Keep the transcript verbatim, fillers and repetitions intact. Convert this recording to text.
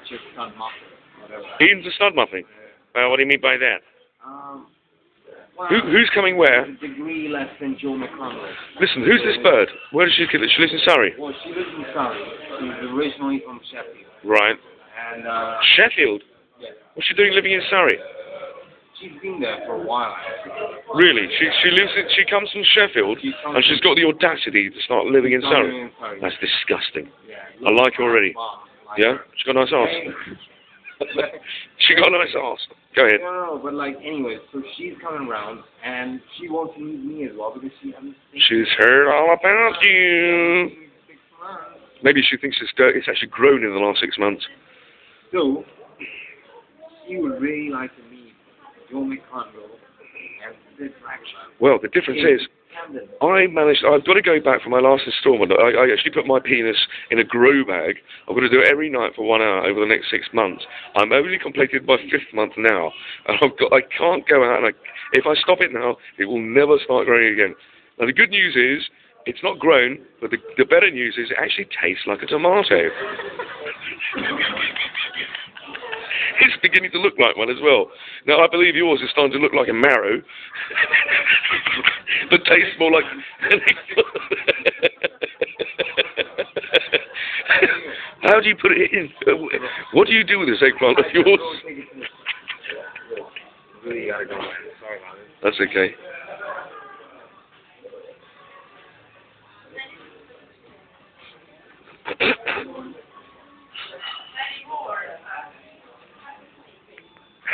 just stud muffin, whatever. Eden's a stud muffin? Uh, what do you mean by that? Um, well, Who, who's coming where? a degree less than Joe McConnell. Listen, who's this bird? Where does she live? She lives in Surrey. Well, she lives in Surrey. She's originally from Sheffield. Right. And, uh... Sheffield? Yeah. What's she doing living in Surrey? She's been there for a while. Really? She she lives in, she comes from Sheffield She and she's got the audacity to start living in Surrey. in Surrey. That's disgusting. Yeah, I like her already. Like Yeah? She got a nice arse. She got a nice arse. Go ahead. No, no, no, but like, anyway, so she's coming around, and she wants to meet me as well, because she hasn't seen She's heard all about you. six months. Maybe she thinks it's, uh, it's actually grown in the last six months. So, she would really like to meet Joe McConnell and Sid Blackman. Well, the difference is, Camden. I managed, I've got to go back for my last instalment. I, I actually put my penis in a grow bag. I've got to do it every night for one hour over the next six months. I'm only completed my fifth month now. And I've got, I can't go out, and I, if I stop it now, it will never start growing again. Now, the good news is, it's not grown, but the, the better news is it actually tastes like a tomato. It's beginning to look like one as well. Now, I believe yours is starting to look like a marrow, but tastes more like... How do you put it in? What do you do with this eggplant of yours? Really gotta go, man. Sorry about it. That's okay.